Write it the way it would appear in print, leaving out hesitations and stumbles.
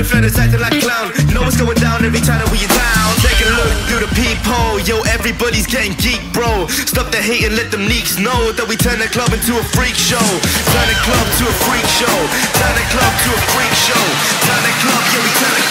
flatter's acting like a clown. Know what's going down every time that we are down. Take a look through the peephole. Yo, everybody's getting geek, bro. Stop the hate and let them neeks know that we turn the club into a freak show. Turn the club to a freak show. Turn the club to a freak show. Turn the club, yeah, we turn the